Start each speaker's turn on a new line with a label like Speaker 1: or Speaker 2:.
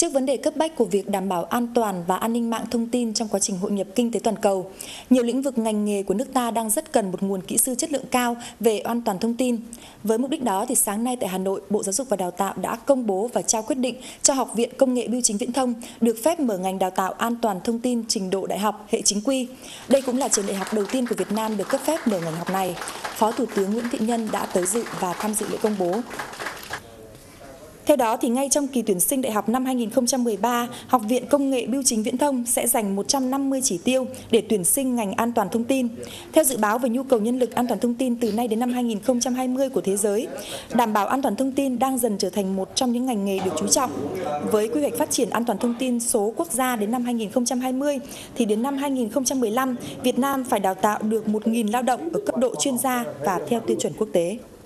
Speaker 1: Trước vấn đề cấp bách của việc đảm bảo an toàn và an ninh mạng thông tin trong quá trình hội nhập kinh tế toàn cầu, nhiều lĩnh vực ngành nghề của nước ta đang rất cần một nguồn kỹ sư chất lượng cao về an toàn thông tin. Với mục đích đó, thì sáng nay tại Hà Nội, Bộ Giáo dục và Đào tạo đã công bố và trao quyết định cho Học viện Công nghệ Bưu chính Viễn thông được phép mở ngành đào tạo an toàn thông tin trình độ đại học hệ chính quy. Đây cũng là trường đại học đầu tiên của Việt Nam được cấp phép mở ngành học này. Phó Thủ tướng Nguyễn Thiện Nhân đã tới dự và tham dự lễ công bố. Theo đó, thì ngay trong kỳ tuyển sinh đại học năm 2013, Học viện Công nghệ Bưu chính Viễn thông sẽ dành 150 chỉ tiêu để tuyển sinh ngành an toàn thông tin. Theo dự báo về nhu cầu nhân lực an toàn thông tin từ nay đến năm 2020 của thế giới, đảm bảo an toàn thông tin đang dần trở thành một trong những ngành nghề được chú trọng. Với quy hoạch phát triển an toàn thông tin số quốc gia đến năm 2020, thì đến năm 2015, Việt Nam phải đào tạo được 1.000 lao động ở cấp độ chuyên gia và theo tiêu chuẩn quốc tế.